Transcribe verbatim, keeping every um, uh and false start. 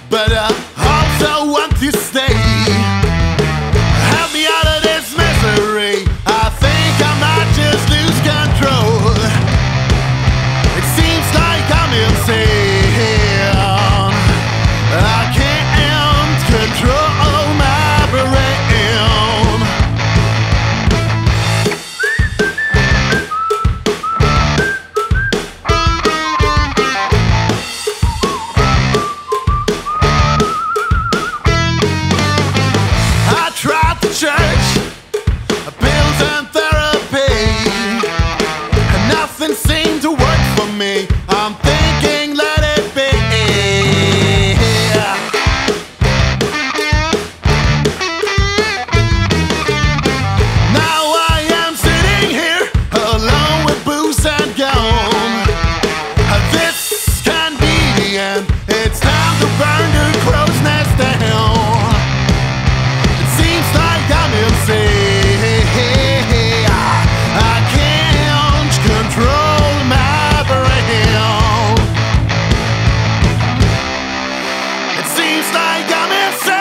but I also want to stay. Help me out of this misery. I think I might just lose control. It seems like I'm insane. I can't control my brain. I tried the church, pills and therapy, and nothing seemed to work for me. I'm thinking, let it be. Now I am sitting here alone with booze and gum. This can be the end. It's time to burn the crow's nest down. It seems like I'm insane. I can't control my brain. It seems like I'm insane.